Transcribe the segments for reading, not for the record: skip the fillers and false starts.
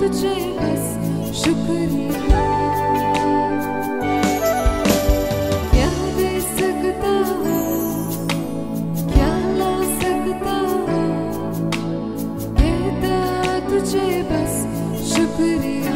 तुझे बस शुक्रिया। क्या दे सकता हूँ, क्या ला सकता हूँ, कहता तुझे बस शुक्रिया।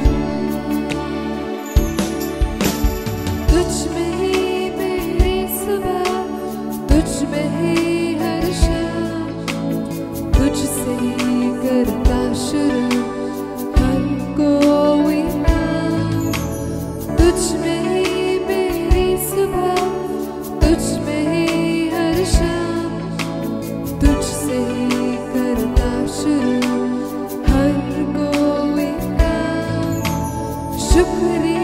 तुझ में ही मेरी सुबह, तुझ में ही हर शाम, तुझसे ही करता शुरू हर कोई काम। तुझ में ही मेरी सुबह, तुझ में ही हर शाम, तुझसे ही करता शुरू हर कोई काम। शुक्रिया।